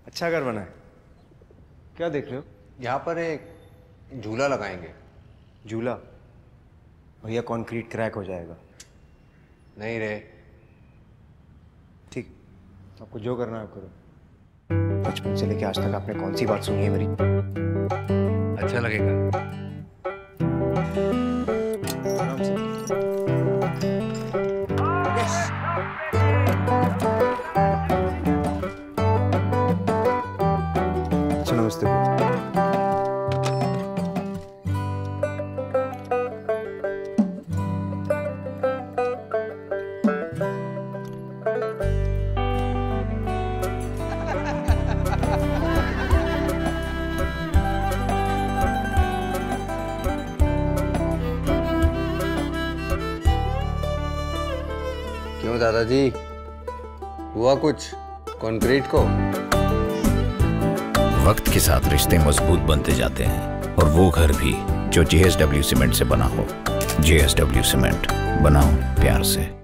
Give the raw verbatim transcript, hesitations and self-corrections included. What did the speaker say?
अच्छा घर बना है। क्या देख रहे हो? यहाँ पर एक झूला लगाएंगे। झूला? भैया कंक्रीट क्रैक हो जाएगा। नहीं रे। ठीक, आपको जो करना है आप करो। बचपन से लेके आज तक आपने कौन सी बात सुनी है मेरी? अच्छा लगेगा। आराम से। अच्छा नमस्ते। क्यों दादाजी, हुआ कुछ कंक्रीट को? वक्त के साथ रिश्ते मजबूत बनते जाते हैं, और वो घर भी जो जे एस डब्ल्यू सीमेंट से बना हो। जे एस डब्ल्यू सीमेंट, बनाओ प्यार से।